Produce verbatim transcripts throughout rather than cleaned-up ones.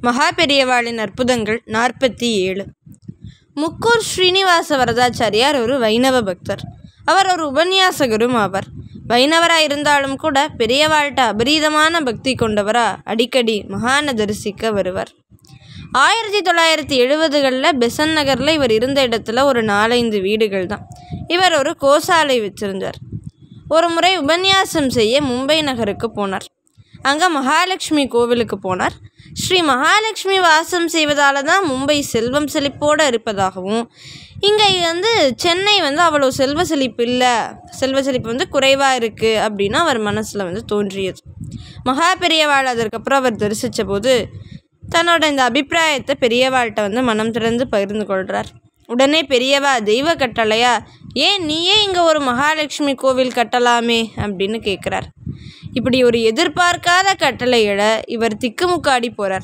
மகா பெரியவாளின் அற்புதங்கள் நாற்பத்தி ஏழு. முக்கூர் ஸ்ரீனிவாச வரதாச்சாரியார் ஒரு வைணவ பக்தர். அவர் ஒரு உபன்யாசகரும் ஆவார். வைணவராக இருந்தாலும் கூட பெரியவாள்கிட்ட அபரீதமான பக்தி கொண்டவரா அடிக்கடி மகானை தரிசிக்க வருவார். ஆயிரத்தி தொள்ளாயிரத்தி எழுபதுகளில் பெசன் நகரில் இவர் இருந்த இடத்துல ஒரு நாலஞ்சு வீடுகள் தான். இவர் ஒரு கோசாலை வச்சிருந்தார். ஒரு முறை உபன்யாசம் செய்ய மும்பை நகருக்கு போனார். அங்கே மகாலட்சுமி கோவிலுக்கு போனார். ஸ்ரீ மகாலட்சுமி வாசம் செய்வதால் தான் மும்பை செல்வம் செழிப்போடு இருப்பதாகவும், இங்கே வந்து சென்னை வந்து அவ்வளோ செல்வ செழிப்பு இல்லை, செல்வ செழிப்பு வந்து குறைவாக இருக்குது அப்படின்னு அவர் மனசில் வந்து தோன்றியது. மகா பெரியவாள் அதற்கப்புறம் அவர் தரிசித்த போது தன்னோட இந்த அபிப்பிராயத்தை பெரியவாள்கிட்ட வந்து மனம் திறந்து பகிர்ந்து கொள்கிறார். உடனே பெரியவா, தெய்வ கட்டளையா, ஏன் நீயே இங்கே ஒரு மகாலட்சுமி கோவில் கட்டலாமே அப்படின்னு கேட்குறார். இப்படி ஒரு எதிர்பார்க்காத கட்டளையிட இவர் திக்குமுக்காடி போகிறார்.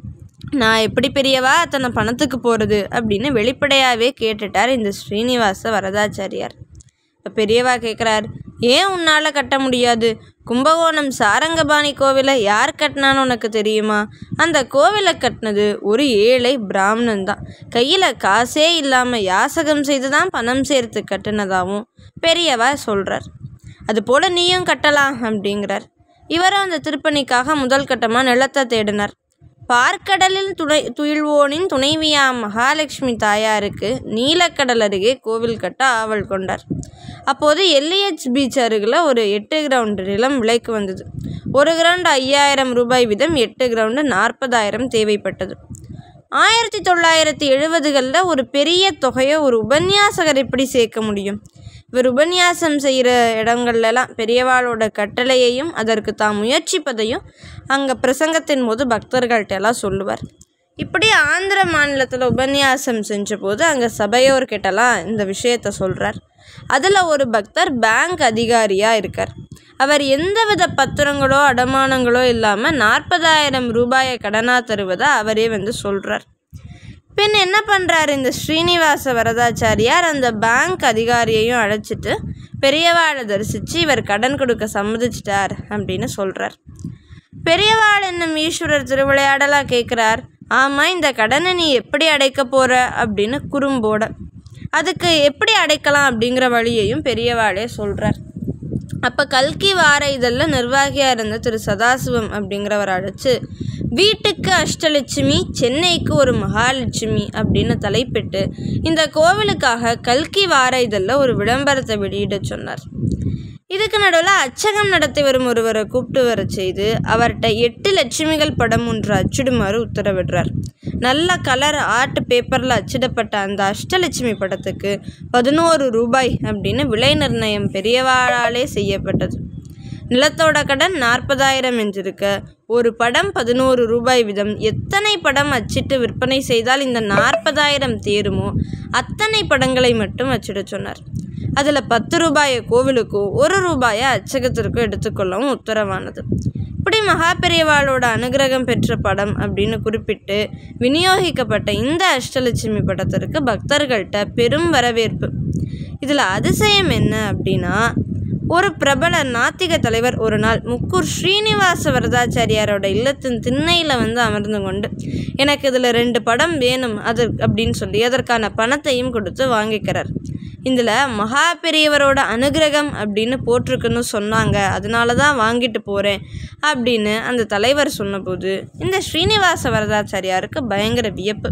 நான் எப்படி பெரியவா அத்தனை பணத்துக்கு போகிறது அப்படின்னு வெளிப்படையாகவே கேட்டுட்டார் இந்த ஸ்ரீனிவாச வரதாச்சாரியார். இப்போ பெரியவா கேட்குறார், ஏன் உன்னால் கட்ட முடியாது? கும்பகோணம் சாரங்கபாணி கோவிலை யார் கட்டினான்னு உனக்கு தெரியுமா? அந்த கோவிலை கட்டினது ஒரு ஏழை பிராமணன் தான். கையில் காசே இல்லாமல் யாசகம் செய்து தான் பணம் சேர்த்து கட்டினதாகவும் பெரியவா சொல்கிறார். அதுபோல் நீயும் கட்டலாம் அப்படிங்கிறார். இவரும் அந்த திருப்பணிக்காக முதல் கட்டமாக நிலத்தை தேடினார். பார்க்கடலில் துணை துயில்வோனின் துணைவியாம் மகாலட்சுமி தாயாருக்கு நீலக்கடல் அருகே கோவில் கட்ட ஆவல் கொண்டார். அப்போது எல்லியட்ஸ் பீச் அருகில் ஒரு எட்டு கிரவுண்டு நிலம் விலைக்கு வந்தது. ஒரு கிரவுண்டு ஐயாயிரம் ரூபாய் வீதம் எட்டு கிரவுண்டு நாற்பதாயிரம் தேவைப்பட்டது. ஆயிரத்தி தொள்ளாயிரத்தி எழுபதுகளில் ஒரு பெரிய தொகையை ஒரு உபன்யாசகர் எப்படி சேர்க்க முடியும்? இவர் உபன்யாசம் செய்கிற இடங்கள்லாம் பெரியவாளோட கட்டளையையும் அதற்கு தாம் முயற்சிப்பதையும் அங்கே பிரசங்கத்தின் போது பக்தர்கள்ட்டெல்லாம் சொல்லுவார். இப்படி ஆந்திர மாநிலத்தில் உபன்யாசம் செஞ்ச போது அங்கே சபையோர்கிட்டலாம் இந்த விஷயத்த சொல்கிறார். அதில் ஒரு பக்தர் பேங்க் அதிகாரியாக இருக்கார். அவர் எந்தவித பத்திரங்களோ அடமானங்களோ இல்லாமல் நாற்பதாயிரம் ரூபாயை கடனாக தருவதை அவரே வந்து சொல்கிறார். பின் என்ன பண்ணுறாரு இந்த ஸ்ரீனிவாச வரதாச்சாரியார்? அந்த பேங்க் அதிகாரியையும் அழைச்சிட்டு பெரியவாளை தரிசித்து இவர் கடன் கொடுக்க சம்மதிச்சிட்டார் அப்படின்னு சொல்கிறார். பெரியவாள் என்னும் ஈஸ்வரர் திருவிளையாடலாக கேட்குறார். ஆமாம், இந்த கடனை நீ எப்படி அடைக்க போகிற அப்படின்னு குறும்போட. அதுக்கு எப்படி அடைக்கலாம் அப்படிங்கிற வழியையும் பெரியவாளே சொல்கிறார். அப்போ கல்கி வார இதழில் நிர்வாகியாக இருந்த திரு சதாசிவம் அப்படிங்கிறவர் அழைச்சி வீட்டுக்கு அஷ்டலட்சுமி, சென்னைக்கு ஒரு மகாலட்சுமி அப்படின்னு தலைப்பிட்டு இந்த கோவிலுக்காக கல்கி வார இதழில் ஒரு விளம்பரத்தை வெளியிட சொன்னார். இதுக்கு நடுவில் அச்சகம் நடத்தி வரும் ஒருவரை கூப்பிட்டு வர செய்து அவர்கிட்ட எட்டு லட்சுமிகள் படம் ஒன்று அச்சிடுமாறு உத்தரவிடுறார். நல்ல கலர் ஆர்ட் பேப்பரில் அச்சிடப்பட்ட அந்த அஷ்டலட்சுமி படத்துக்கு பதினோரு ரூபாய் அப்படின்னு விலை நிர்ணயம் பெரியவாளாலே செய்யப்பட்டது. நிலத்தோட கடன் நாற்பதாயிரம் என்றிருக்க ஒரு படம் பதினோரு ரூபாய் வீதம் எத்தனை படம் அச்சிட்டு விற்பனை செய்தால் இந்த நாற்பதாயிரம் தேருமோ அத்தனை படங்களை மட்டும் அச்சிட சொன்னார். அதில் பத்து ரூபாயை கோவிலுக்கும் ஒரு ரூபாயை அச்சகத்திற்கும் எடுத்துக்கொள்ளவும் உத்தரவானது. இப்படி மகா பெரியவாளோட அனுகிரகம் பெற்ற படம் அப்படின்னு குறிப்பிட்டு விநியோகிக்கப்பட்ட இந்த அஷ்டலட்சுமி படத்திற்கு பக்தர்கள்ட்ட பெரும் வரவேற்பு. இதில் அதிசயம் என்ன அப்படின்னா, ஒரு பிரபல நாத்திக தலைவர் ஒரு நாள் முக்கூர் ஸ்ரீனிவாச வரதாச்சாரியாரோட இல்லத்தின் திண்ணையில் வந்து அமர்ந்து கொண்டு எனக்கு இதில் ரெண்டு படம் வேணும் அது அப்படின்னு சொல்லி அதற்கான பணத்தையும் கொடுத்து வாங்கிக்கிறார். இதில் மகா பெரியவரோட அனுகிரகம் அப்படின்னு போட்டிருக்குன்னு சொன்னாங்க, அதனால தான் வாங்கிட்டு போகிறேன் அப்படின்னு அந்த தலைவர் சொன்னபோது இந்த ஸ்ரீனிவாச வரதாச்சாரியாருக்கு பயங்கர வியப்பு.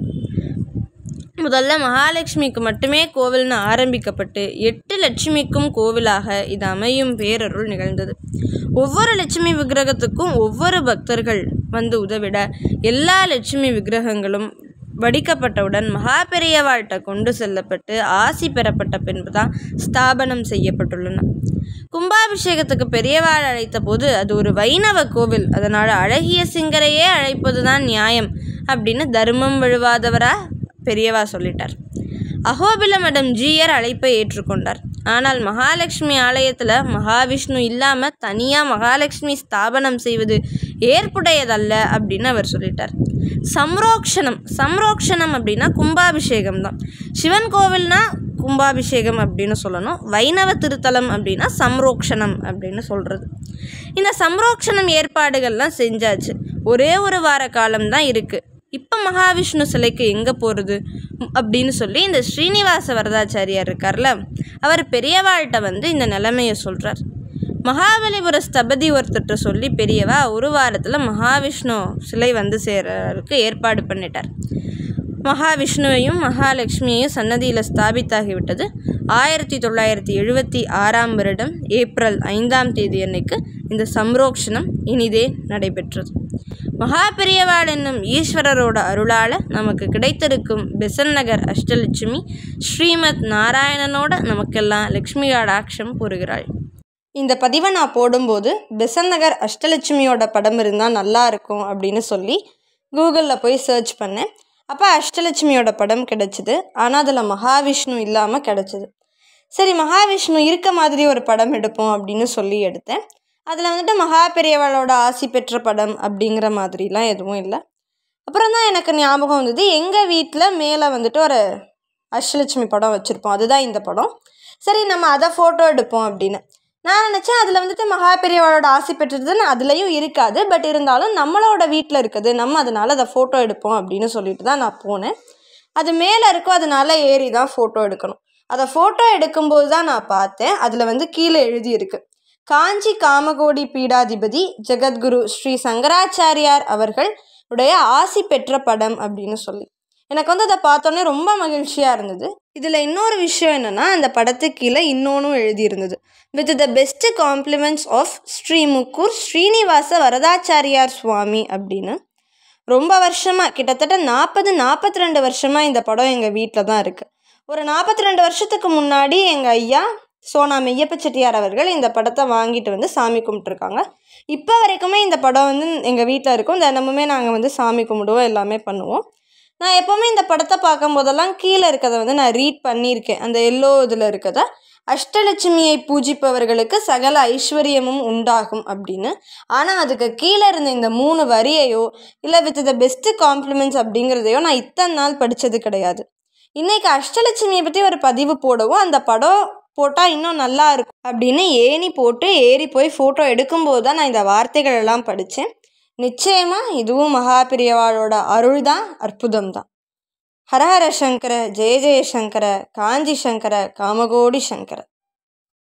முதல்ல மகாலட்சுமிக்கு மட்டுமே கோவில்னு ஆரம்பிக்கப்பட்டு எட்டு லட்சுமிக்கும் கோவிலாக இது அமையும் பேரருள் நிகழ்ந்தது. ஒவ்வொரு லட்சுமி விக்கிரகத்துக்கும் ஒவ்வொரு பக்தர்கள் வந்து உதவிட எல்லா லட்சுமி விக்கிரகங்களும் வடிக்கப்பட்டவுடன் மகா பெரியவாள்கிட்ட கொண்டு செல்லப்பட்டு ஆசி பெறப்பட்ட பின்பு தான் ஸ்தாபனம் செய்யப்பட்டுள்ளன. கும்பாபிஷேகத்துக்கு பெரியவாள் அழைத்த போது அது ஒரு வைணவ கோவில், அதனால் அழகிய சிங்கரையே அழைப்பது தான் நியாயம் அப்படின்னு தர்மம் வழுவாதவரா பெரியவா சொல்லிட்டார். அகோபில மடம் ஜீயர் அழைப்பை ஏற்றுக்கொண்டார். ஆனால் மகாலட்சுமி ஆலயத்தில் மகாவிஷ்ணு இல்லாமல் தனியாக மகாலட்சுமி ஸ்தாபனம் செய்வது ஏற்புடையதல்ல அப்படின்னு அவர் சொல்லிட்டார். சம்ரோக்ஷணம் சம்ரோக்ஷணம் அப்படின்னா கும்பாபிஷேகம் தான். சிவன் கோவில்னா கும்பாபிஷேகம் அப்படின்னு சொல்லணும். வைணவ திருத்தலம் அப்படின்னா சம்ரோக்ஷணம் அப்படின்னு சொல்கிறது. இந்த சம்ரோக்ஷணம் ஏற்பாடுகள்லாம் செஞ்சாச்சு. ஒரே ஒரு வார காலம்தான் இருக்குது. இப்போ மகாவிஷ்ணு சிலைக்கு எங்கே போகிறது அப்படின்னு சொல்லி இந்த ஸ்ரீனிவாச வரதாச்சாரியார் இருக்கார்ல, அவர் பெரியவாள்கிட்ட வந்து இந்த நிலைமையை சொல்கிறார். மகாபலிபுர ஸ்தபதி ஒருத்தர்கிட்ட சொல்லி பெரியவா ஒரு வாரத்தில் மகாவிஷ்ணு சிலை வந்து சேர்றதுக்கு ஏற்பாடு பண்ணிட்டார். மகாவிஷ்ணுவையும் மகாலட்சுமியையும் சன்னதியில் ஸ்தாபித்தாகிவிட்டது. ஆயிரத்தி தொள்ளாயிரத்தி எழுபத்தி ஆறாம் வருடம் ஏப்ரல் ஐந்தாம் தேதி அன்னைக்கு இந்த சம்ரோக்ஷணம் இனிதே நடைபெற்றது. மகாபெரியவாள் என்னும் ஈஸ்வரரோட அருளால் நமக்கு கிடைத்திருக்கும் பெசன்ட் நகர் அஷ்டலட்சுமி ஸ்ரீமத் நாராயணனோட நமக்கெல்லாம் லக்ஷ்மி கடாட்சம் கூறுகிறாள். இந்த பதிவை நான் போடும்போது பெசன்ட் நகர் அஷ்டலட்சுமியோட படம் இருந்தால் நல்லா இருக்கும் அப்படின்னு சொல்லி கூகுளில் போய் சர்ச் பண்ணேன். அப்போ அஷ்டலட்சுமியோட படம் கிடச்சிது. ஆனால் அதில் மகாவிஷ்ணு இல்லாமல் கிடச்சிது. சரி, மகாவிஷ்ணு இருக்க மாதிரி ஒரு படம் எடுப்போம் அப்படின்னு சொல்லி எடுத்தேன். அதில் வந்துட்டு மகாபெரியவாளோட ஆசி பெற்ற படம் அப்படிங்கிற மாதிரிலாம் எதுவும் இல்லை. அப்புறம் தான் எனக்கு ஞாபகம் வந்தது, எங்கள் வீட்டில் மேலே வந்துட்டு ஒரு அஷ்டலட்சுமி படம் வச்சுருப்போம், அதுதான் இந்த படம். சரி, நம்ம அதை ஃபோட்டோ எடுப்போம் அப்படின்னு நான் நினச்சேன். அதில் வந்துட்டு மகாபெரியவாளோட ஆசி பெற்றதுன்னு அதுலேயும் இருக்காது, பட் இருந்தாலும் நம்மளோட வீட்டில் இருக்குது, நம்ம அதனால் அதை ஃபோட்டோ எடுப்போம் அப்படின்னு சொல்லிட்டு தான் நான் போனேன். அது மேலே இருக்கும், அதனால ஏறி தான் ஃபோட்டோ எடுக்கணும். அதை ஃபோட்டோ எடுக்கும்போது தான் நான் பார்த்தேன், அதில் வந்து கீழே எழுதியிருக்கு, காஞ்சி காமகோடி பீடாதிபதி ஜெகத்குரு ஸ்ரீ சங்கராச்சாரியார் அவர்கள் உடைய ஆசி பெற்ற படம் அப்படின்னு சொல்லி. எனக்கு வந்து அதை பார்த்தோன்னே ரொம்ப மகிழ்ச்சியாக இருந்தது. இதில் இன்னொரு விஷயம் என்னென்னா, அந்த படத்துக்கு கீழே இன்னொன்றும் எழுதியிருந்தது, with the best compliments of Sri Mukkur Srinivasa Varadachariar Swami அப்படின்னு. ரொம்ப வருஷமாக, கிட்டத்தட்ட நாற்பது நாற்பத்தி ரெண்டு வருஷமாக இந்த படம் எங்கள் வீட்டில் தான் இருக்குது. ஒரு நாற்பத்தி ரெண்டு வருஷத்துக்கு முன்னாடி எங்கள் ஐயா சோனா மெய்யப்ப செட்டியார் அவர்கள் இந்த படத்தை வாங்கிட்டு வந்து சாமி கும்பிட்ருக்காங்க. இப்போ வரைக்குமே இந்த படம் வந்து எங்கள் வீட்டில் இருக்கும். தினமுமே நாங்கள் வந்து சாமி கும்பிடுவோம், எல்லாமே பண்ணுவோம். நான் எப்போவுமே இந்த படத்தை பார்க்கும் போதெல்லாம் கீழே இருக்கிறத வந்து நான் ரீட் பண்ணியிருக்கேன். அந்த எல்லோ இதில் இருக்கிறத, அஷ்டலட்சுமியை பூஜிப்பவர்களுக்கு சகல ஐஸ்வர்யமும் உண்டாகும் அப்படின்னு. ஆனால் அதுக்கு கீழே இருந்த இந்த மூணு வரியையோ இல்லை வித் த பெஸ்ட்டு காம்ப்ளிமெண்ட்ஸ் அப்படிங்கிறதையோ நான் இத்தனை நாள் படித்தது கிடையாது. இன்றைக்கி அஷ்டலட்சுமியை பற்றி ஒரு பதிவு போடவும் அந்த படம் போட்டால் இன்னும் நல்லா இருக்கும் அப்படின்னு ஏணி போட்டு ஏறி போய் ஃபோட்டோ எடுக்கும்போது தான் நான் இந்த வார்த்தைகள் எல்லாம் படித்தேன். நிச்சயமாக இதுவும் மகாபெரியவாளோட அருள் தான், அற்புதம் தான். ஹரஹர சங்கர, ஜெய ஜெய சங்கர, காஞ்சி சங்கர, காமகோடி சங்கர.